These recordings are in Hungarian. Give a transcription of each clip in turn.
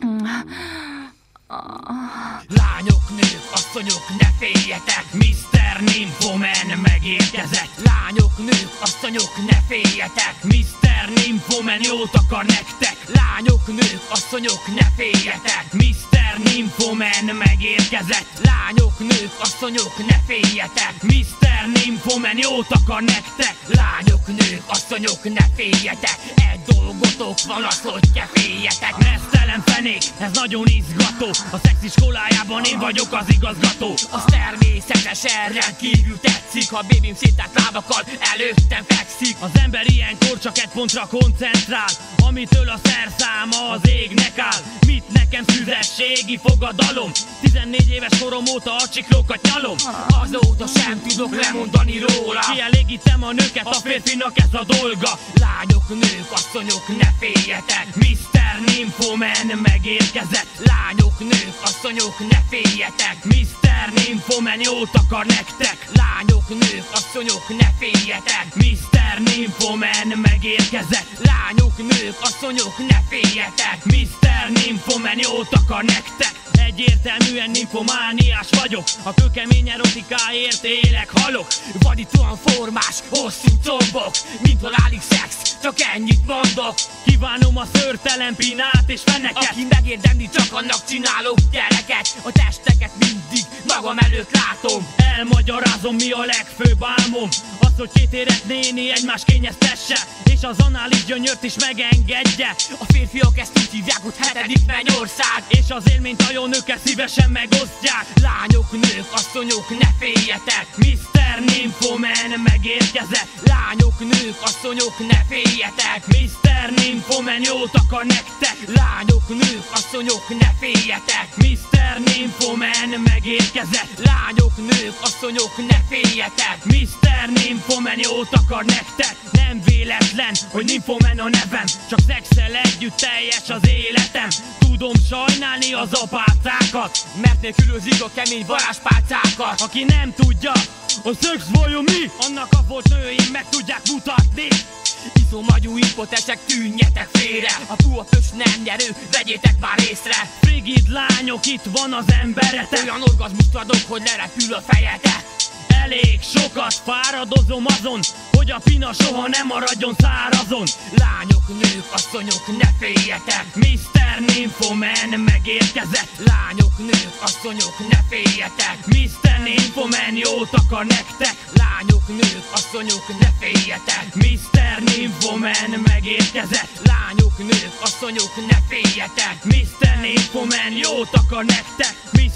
Lányok, nők, asszonyok, ne féljetek, Mr. Nymphoman megérkezett. Lányok, nők, asszonyok, ne féljetek, Mr. Nymphoman jót akar nektek. Lányok, nők, asszonyok, ne féljetek, Mr. Nymphoman megérkezett. Lányok, nők, asszonyok, ne féljetek, Mr. Nymphoman jót akar nektek. Lányok, nők, asszonyok, ne féljetek, egy dolgotok van, az, hogy ke féljetek. Mesztelen fenék, ez nagyon izgató, a szex iskolájában én vagyok az igazgató. Az természetesen rendkívül tetszik, ha bébim széttárt lábakkal előttem fekszik. Az ember ilyenkor csak egy pontra koncentrál, amitől a szerszáma az égnek áll. Mit nekem szüzességi fogadalom, 14 éves korom óta a csiklókat nyalom. Azóta sem tudok lemondani róla, kielégítem a nőket, a férfinak ez a dolga. Lányok, nők, asszonyok, ne féljetek, Mr. Nymphoman megérkezett. Lányok, nők, asszonyok, ne féljetek, Mr. Nymphoman jót akar nektek. Lányok, nők, asszonyok, ne féljetek, Mr. Nymphoman megérkezett. Lányok, nők, asszonyok, ne féljetek, Mr. Nymphoman jót akar nektek. Egyértelműen nymphomániás vagyok, a kőkemény erotikáért élek, halok. Vadítóan formás, hosszú combok, mint halálig szex, csak ennyit mondok. Kívánom a szőrtelen pinát és feneket, aki megérdemli, csak annak csinálok gyereket. A testeket mindig magam előtt látom, elmagyarázom, mi a legfőbb álmom. Az, hogy két érett néni egymás kényeztesse, és az anális gyönyört is megengedje. A férfiak ezt úgy hívják, hogy 7. mennyország, és az élményt a jó nőkkel szívesen megosztják. Lányok, nők, asszonyok, ne féljetek, Mr. Nymphoman megérkezett. Lányok, nők, asszonyok, ne féljetek, Mr. Nymphoman jót akar nektek. Lányok, nők, asszonyok, ne féljetek, Mr. Nymphoman megérkezett. Lányok, nők, asszonyok, ne féljetek, Mr. Nymphoman jót akar nektek. Nem véletlen, hogy Nymphoman a nevem, csak szexsel együtt teljes az életem. Tudom sajnálni az apácákat, mert nélkülözik a kemény varázspálcákat. Aki nem tudja, a szex vajon mi? Annak a volt nőim meg tudják mutatni. Iszom agyú impotensek, tűnjetek félre, a puha pös nem nyerő, vegyétek már észre. Frigid lányok, itt van az emberetek, olyan orgazmust adok, hogy lerepül a fejetek. Elég sokat fáradozom azon, hogy a pina soha nem maradjon szárazon. Lányok, nők, asszonyok, ne féljetek, Mr. Nymphoman megérkezett. Lányok, nők, asszonyok, ne féljetek, Mr. Nymphoman jót akar nektek. Lányok, nők, asszonyok, ne féljetek, Mr. Nymphoman megérkezett. Lányok, nők, asszonyok, ne féljetek, Mr. Nymphoman jót akar nektek.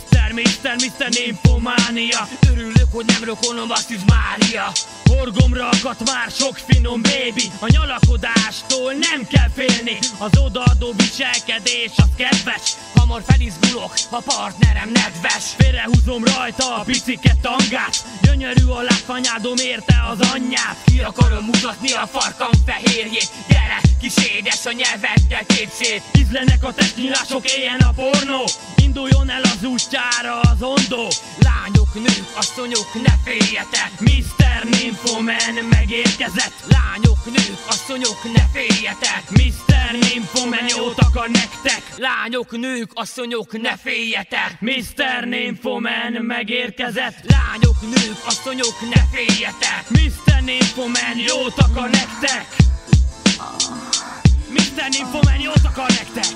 Mr. Nymphománia, örülök, hogy nem rokonom a Szűz Mária. Horgomra akadt már sok finom baby, a nyalakodástól nem kell félni, az odaadó viselkedés az kedves. Hamar felizgulok, ha partnerem nedves, félrehúzom rajta a picike tangát. Gyönyörű a látványádom érte az anyját, ki akarom mutatni a farkam fehérjét. Gyere, kis édes, a nyelveddel képzél, ízlenek a testnyílások, éljen a pornó. Induljon el az útjára az ondó. Lányok, nők, asszonyok, ne féljetek, Mr. Nymphoman megérkezett. Lányok, nők, asszonyok, ne féljetek, Mr. Nymphoman jót akar nektek. Lányok, nők, asszonyok, ne féljetek, Mr. Nymphoman megérkezett. Lányok, nők, asszonyok, ne féljetek, Mr. Nymphoman jót akar nektek. Mr. Nymphoman jót akar nektek.